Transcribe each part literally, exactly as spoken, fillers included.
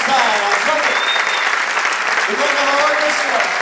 time on trumpet, the Glenn Miller Orchestra.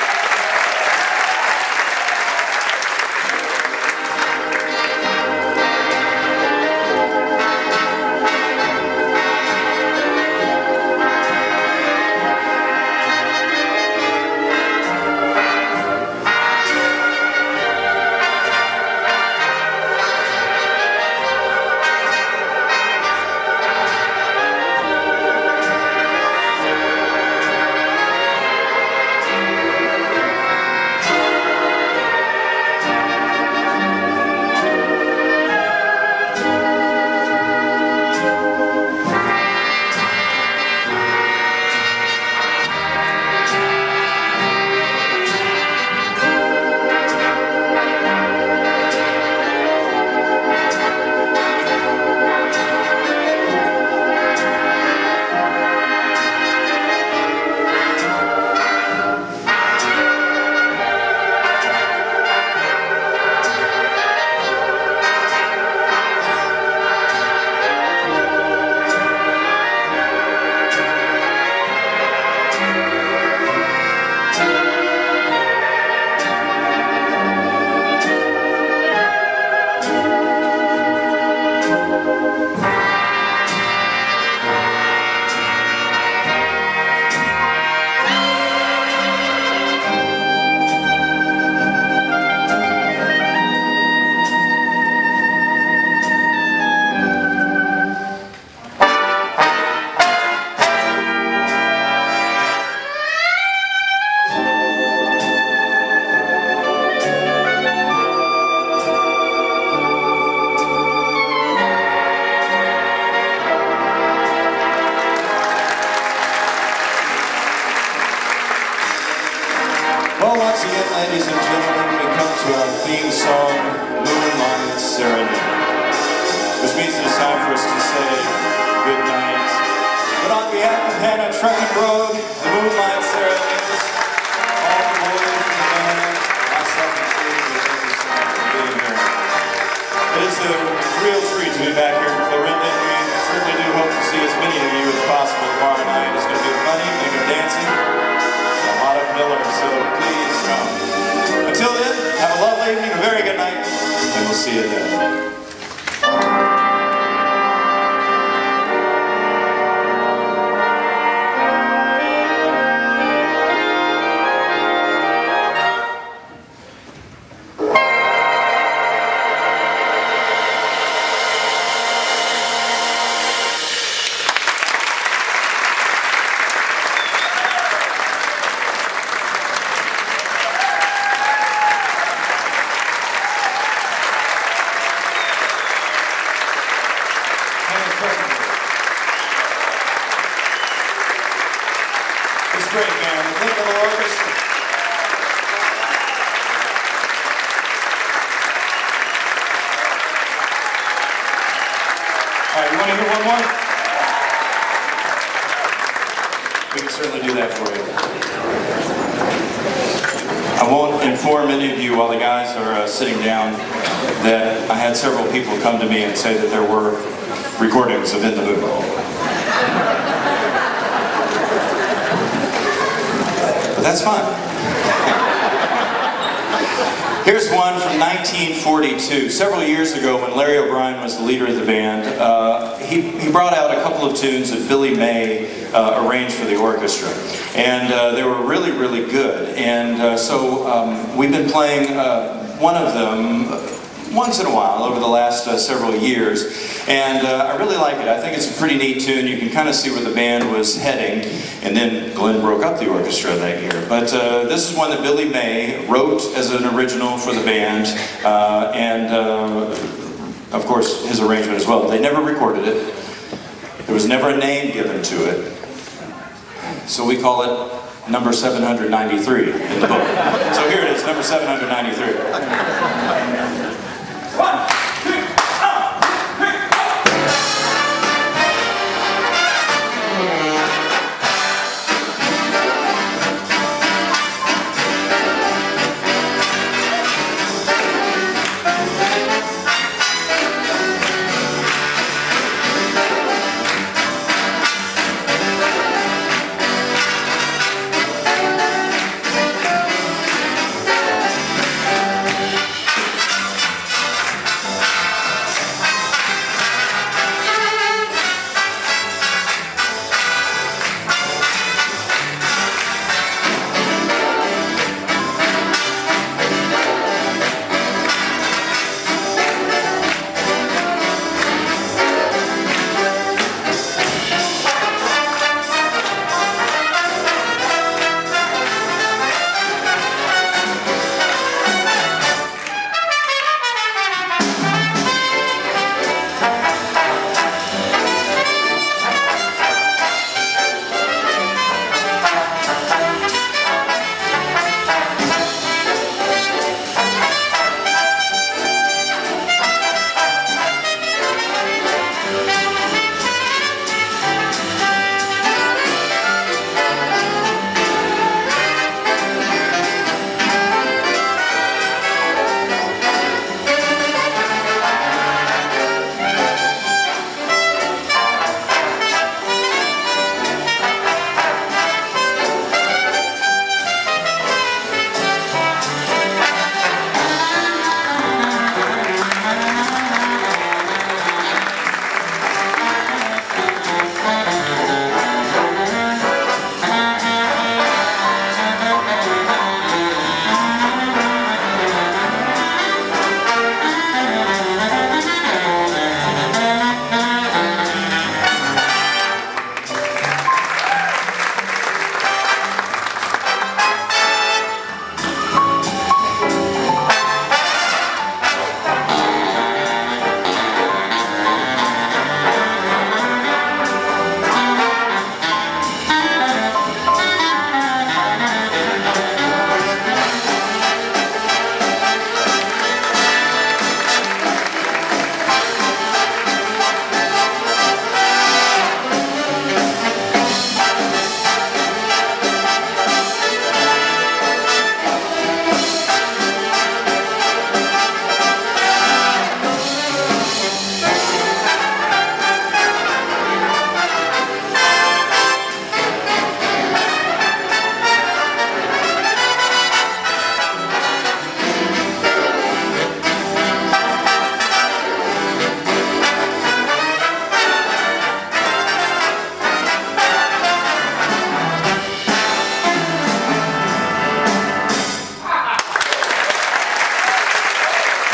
Well, once again, ladies and gentlemen, we come to our theme song, Moonlight, Serenade, which means it is time for us to say good night. But on behalf of Hannah Trucking Road, the Moonlight Serenade, all the boys in the band, myself included, we thank you so much for being here. It is a real treat to be back here in Clarinda, and we certainly do hope to see as many of you as possible tomorrow night. It's going to be a funny, maybe dancing. Miller, so please come. Until then, have a lovely evening, a very good night, and we'll see you then. It's great, man. The Glenn Miller Orchestra. All right, you want to hear one more? We can certainly do that for you. I won't inform any of you while the guys are uh, sitting down that I had several people come to me and say that there were recordings of In the Mood. That's fun. Here's one from nineteen forty-two. Several years ago, when Larry O'Brien was the leader of the band, uh, he, he brought out a couple of tunes that Billy May uh, arranged for the orchestra. And uh, they were really, really good. And uh, so um, we've been playing uh, one of them once in a while over the last uh, several years, and uh, I really like it. I think it's a pretty neat tune. You can kind of see where the band was heading, and then Glenn broke up the orchestra that year. But uh, this is one that Billy May wrote as an original for the band, uh, and uh, of course his arrangement as well. They never recorded it. There was never a name given to it, so we call it number seven hundred ninety-three in the book. So here it is, number seven hundred ninety-three. One, two, one, three,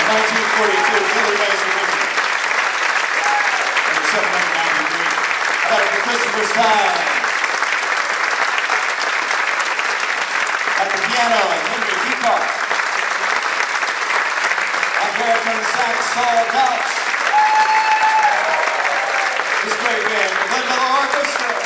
nineteen forty-two, Billy May's original. Number seven hundred ninety-three. How about it for Christopher Stein? At the piano, Henry Peacock. Back there from the sax, Saul Couch. This great band, the Glenn Miller Orchestra.